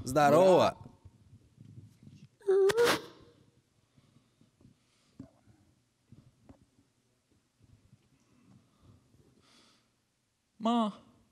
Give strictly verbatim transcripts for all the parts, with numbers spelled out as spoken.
Здорово. Ма.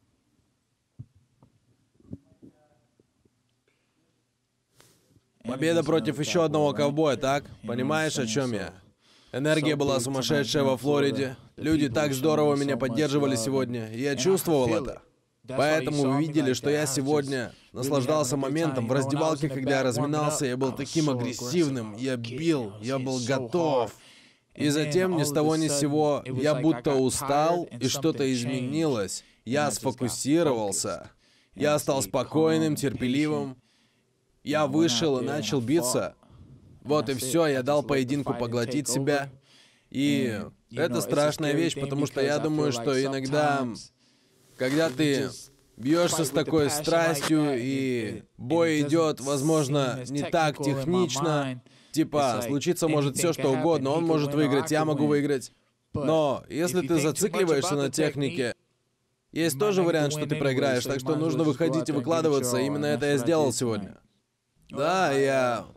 Победа против еще одного ковбоя, так? Понимаешь, о чем я? Энергия была сумасшедшая во Флориде. Люди так здорово меня поддерживали сегодня, и я чувствовал это. Поэтому вы видели, что я сегодня наслаждался моментом в раздевалке, когда я разминался, я был таким агрессивным, я бил, я был готов. И затем ни с того ни с сего я будто устал, и что-то изменилось. Я сфокусировался. Я стал спокойным, терпеливым. Я вышел и начал биться. Вот и все, я дал поединку поглотить себя. И это страшная вещь, потому что я думаю, что иногда, когда ты бьешься с такой страстью, и бой идет, возможно, не так технично, типа, случиться может все что угодно, он может выиграть, я могу выиграть. Но если ты зацикливаешься на технике, есть тоже вариант, что ты проиграешь, так что нужно выходить и выкладываться. Именно это я сделал сегодня. Да, я...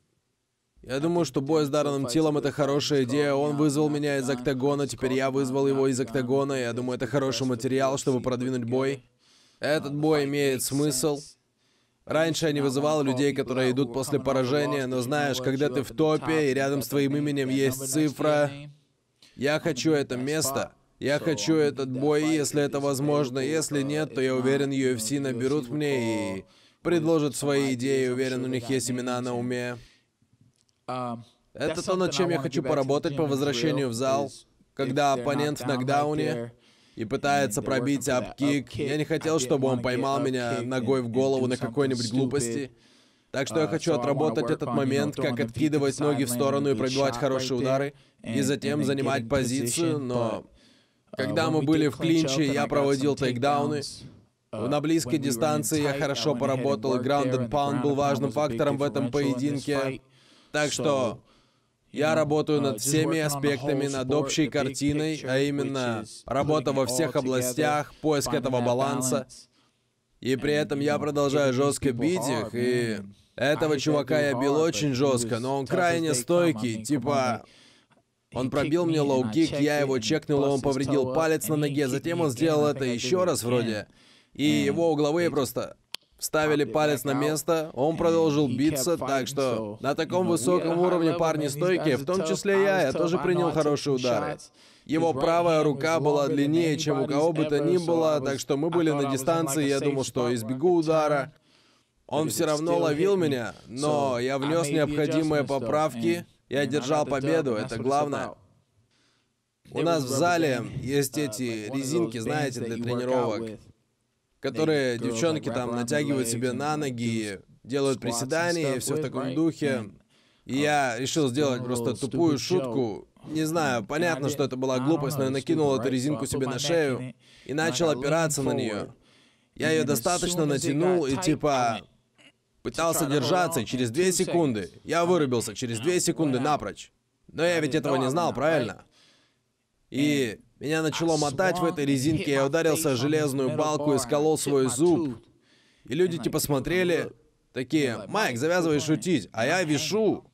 Я думаю, что бой с Дарреном Тиллом — это хорошая идея. Он вызвал меня из октагона, теперь я вызвал его из октагона. Я думаю, это хороший материал, чтобы продвинуть бой. Этот бой имеет смысл. Раньше я не вызывал людей, которые идут после поражения, но знаешь, когда ты в топе, и рядом с твоим именем есть цифра... Я хочу это место. Я хочу этот бой, если это возможно. Если нет, то я уверен, ю эф си наберут мне и предложат свои идеи. Уверен, у них есть имена на уме. Это то, над чем я хочу поработать по возвращению в зал. Когда оппонент в нокдауне и пытается пробить апкик, я не хотел, чтобы он поймал меня ногой в голову на какой-нибудь глупости. Так что я хочу отработать этот момент, как откидывать ноги в сторону и пробивать хорошие удары, и затем занимать позицию, но... Когда мы были в клинче, я проводил тейкдауны. На близкой дистанции я хорошо поработал, и ground and pound был важным фактором в этом поединке. Так что я работаю над всеми аспектами, над общей картиной, а именно работа во всех областях, поиск этого баланса. И при этом я продолжаю жестко бить их, и этого чувака я бил очень жестко, но он крайне стойкий, типа... Он пробил мне лоу-кик, я его чекнул, и он повредил палец на ноге, затем он сделал это еще раз вроде. И его угловые просто вставили палец на место, он продолжил биться, так что на таком высоком уровне парни стойкие, в том числе я, я тоже принял хорошие удары. Его правая рука была длиннее, чем у кого бы то ни было, так что мы были на дистанции, я думал, что избегу удара. Он все равно ловил меня, но я внес необходимые поправки. Я держал победу, это главное. У нас в зале есть эти резинки, знаете, для тренировок, которые девчонки там натягивают себе на ноги, делают приседания и все в таком духе. И я решил сделать просто тупую шутку. Не знаю, понятно, что это была глупость, но я накинул эту резинку себе на шею и начал опираться на нее. Я ее достаточно натянул и типа... Пытался держаться, и через две секунды я вырубился, через две секунды напрочь. Но я ведь этого не знал, правильно? И меня начало мотать в этой резинке, я ударился о железную балку и сколол свой зуб. И люди типа смотрели, такие: «Майк, завязывай шутить», а я вишу.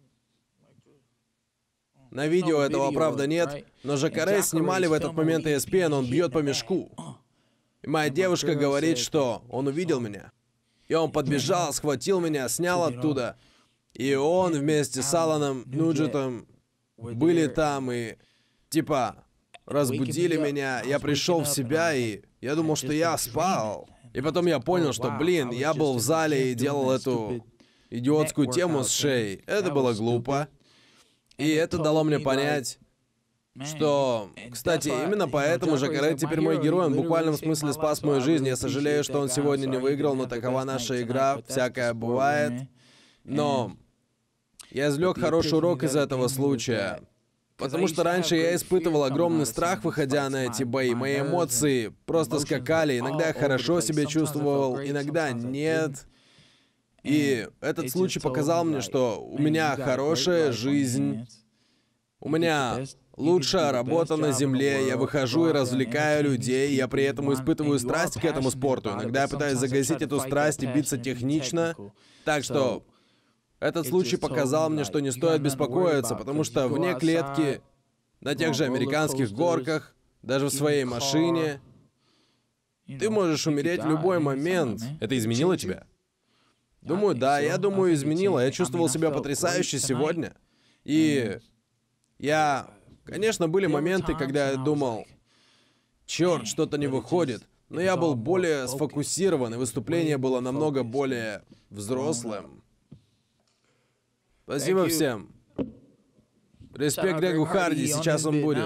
На видео этого, правда, нет, но Жакаре снимали в этот момент и эс пи эн, он бьет по мешку. И моя девушка говорит, что он увидел меня. И он подбежал, схватил меня, снял оттуда. И он вместе с Аланом Нуджетом были там и, типа, разбудили меня. Я пришел в себя, и я думал, что я спал. И потом я понял, что, блин, я был в зале и делал эту идиотскую тему с шеей. Это было глупо. И это дало мне понять, что, кстати, именно поэтому Жакаре теперь мой герой, он в буквальном смысле спас мою жизнь. Я сожалею, что он сегодня не выиграл, но такова наша игра, всякое бывает. Но я извлек хороший урок из этого случая. Потому что раньше я испытывал огромный страх, выходя на эти бои. Мои эмоции просто скакали. Иногда я хорошо себя чувствовал, иногда нет. И этот случай показал мне, что у меня хорошая жизнь. У меня лучшая работа на земле, я выхожу и развлекаю людей, я при этом испытываю страсть к этому спорту. Иногда я пытаюсь загасить эту страсть и биться технично. Так что этот случай показал мне, что не стоит беспокоиться, потому что вне клетки, на тех же американских горках, даже в своей машине, ты можешь умереть в любой момент. Это изменило тебя? Думаю, да, я думаю, изменило. Я чувствовал себя потрясающе сегодня. И я... Конечно, были моменты, когда я думал, черт, что-то не выходит. Но я был более сфокусирован, и выступление было намного более взрослым. Спасибо всем. Респект Грегу Харди, сейчас он будет.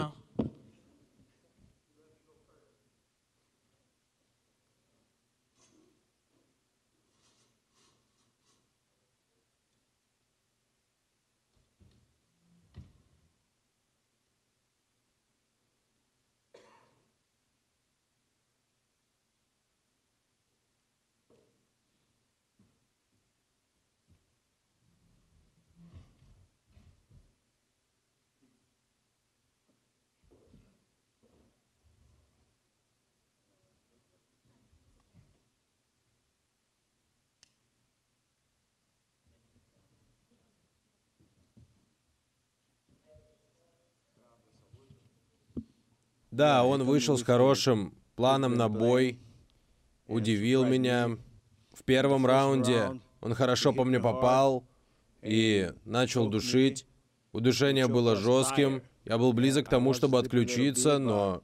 Да, он вышел с хорошим планом на бой, удивил меня. В первом раунде он хорошо по мне попал и начал душить. Удушение было жестким. Я был близок к тому, чтобы отключиться, но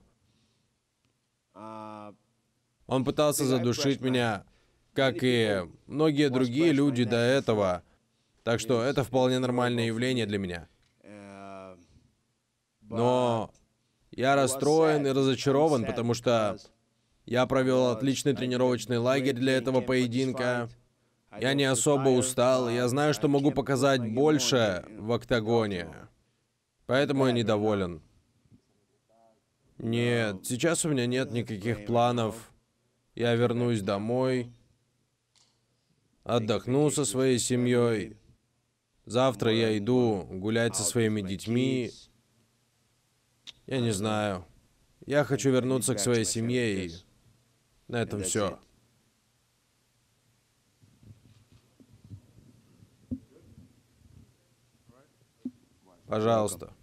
он пытался задушить меня, как и многие другие люди до этого. Так что это вполне нормальное явление для меня. Но я расстроен и разочарован, потому что я провел отличный тренировочный лагерь для этого поединка. Я не особо устал, и я знаю, что могу показать больше в октагоне. Поэтому я недоволен. Нет, сейчас у меня нет никаких планов. Я вернусь домой, отдохну со своей семьей. Завтра я иду гулять со своими детьми. Я не знаю. Я хочу вернуться к своей семье, и на этом все. Пожалуйста.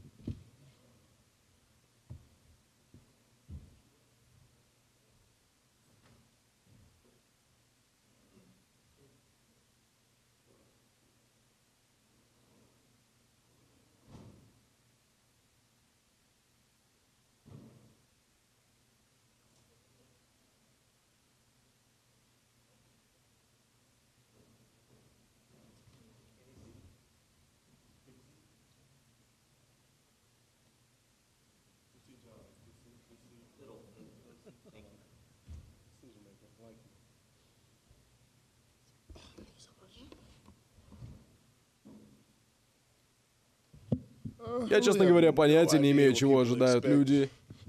Я, честно говоря, понятия не имею, чего ожидают люди.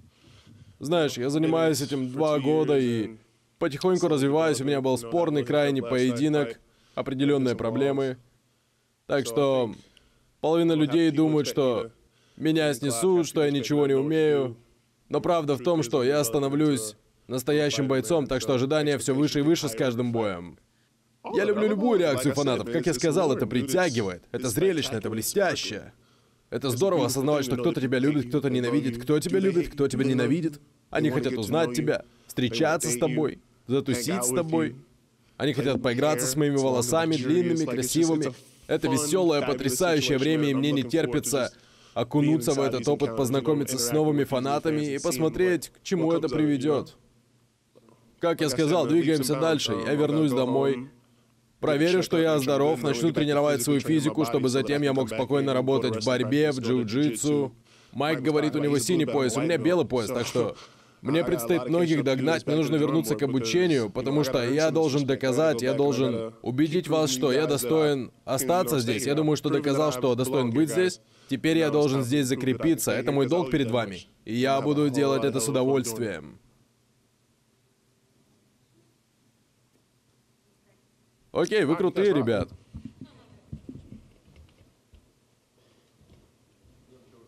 Знаешь, я занимаюсь этим два года и потихоньку развиваюсь. У меня был спорный крайний поединок, определенные проблемы. Так что половина людей думают, что меня снесут, что я ничего не умею. Но правда в том, что я становлюсь настоящим бойцом, так что ожидания все выше и выше с каждым боем. Я люблю любую реакцию фанатов. Как я сказал, это притягивает. Это зрелищно, это блестяще. Это здорово осознавать, что кто-то тебя любит, кто-то ненавидит, кто тебя любит, кто тебя ненавидит. Они хотят узнать тебя, встречаться с тобой, затусить с тобой. Они хотят поиграться с моими волосами, длинными, красивыми. Это веселое, потрясающее время, и мне не терпится окунуться в этот опыт, познакомиться с новыми фанатами и посмотреть, к чему это приведет. Как я сказал, двигаемся дальше. Я вернусь домой. Проверю, что я здоров, начну тренировать свою физику, чтобы затем я мог спокойно работать в борьбе, в джиу-джитсу. Майк говорит, у него синий пояс, у меня белый пояс, так что мне предстоит многих догнать, мне нужно вернуться к обучению, потому что я должен доказать, я должен убедить вас, что я достоин остаться здесь. Я думаю, что доказал, что достоин быть здесь. Теперь я должен здесь закрепиться, это мой долг перед вами. И я буду делать это с удовольствием. Окей, вы крутые, ребят.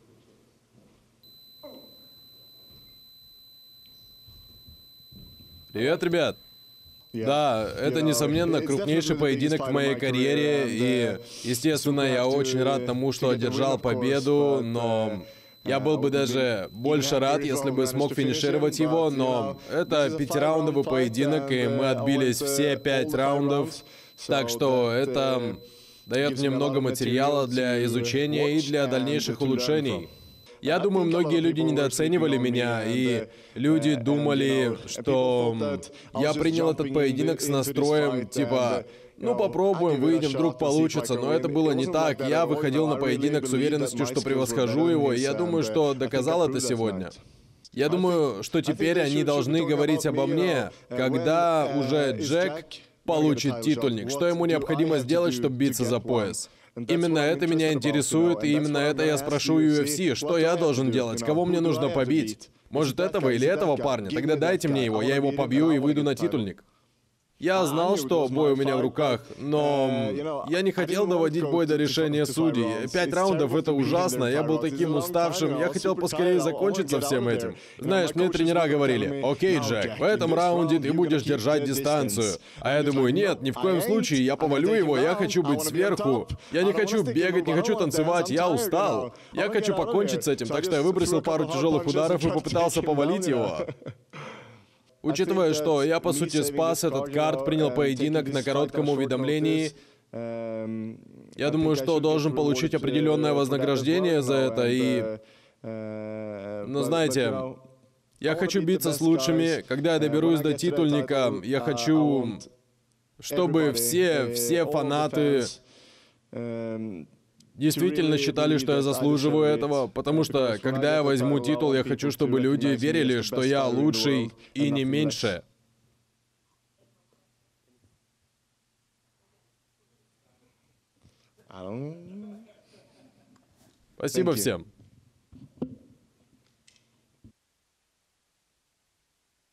Привет, ребят. Да, это, несомненно, крупнейший поединок в моей карьере, и, естественно, я очень рад тому, что одержал победу, но я был бы даже больше рад, если бы смог финишировать его, но это пятираундовый поединок, и мы отбились все пять раундов, так что это дает мне много материала для изучения и для дальнейших улучшений. Я думаю, многие люди недооценивали меня, и люди думали, что я принял этот поединок с настроем, типа, ну попробуем, выйдем, вдруг получится, но это было не так. Я выходил на поединок с уверенностью, что превосхожу его, и я думаю, что доказал это сегодня. Я думаю, что теперь они должны говорить обо мне, когда уже Джек получит титульник, что ему необходимо сделать, чтобы биться за пояс. Именно это меня интересует, и именно это я спрошу ю эф си, что я должен делать, кого мне нужно побить. Может, этого или этого парня? Тогда дайте мне его, я его побью и выйду на титульник. Я знал, что бой у меня в руках, но я не хотел доводить бой до решения судей. Пять раундов — это ужасно, я был таким уставшим, я хотел поскорее закончить со всем этим. Знаешь, мне тренера говорили: «Окей, Джек, в этом раунде ты будешь держать дистанцию». А я думаю: нет, ни в коем случае, я повалю его, я хочу быть сверху. Я не хочу бегать, не хочу танцевать, я устал. Я хочу покончить с этим, так что я выбросил пару тяжелых ударов и попытался повалить его. Учитывая, что я, по сути, спас этот карт, принял поединок на коротком уведомлении, я думаю, что должен получить определенное вознаграждение за это, и... Но знаете, я хочу биться с лучшими. Когда я доберусь до титульника, я хочу, чтобы все, все фанаты действительно считали, что я заслуживаю этого, потому что, когда я возьму титул, я хочу, чтобы люди верили, что я лучший и не меньше. Спасибо всем.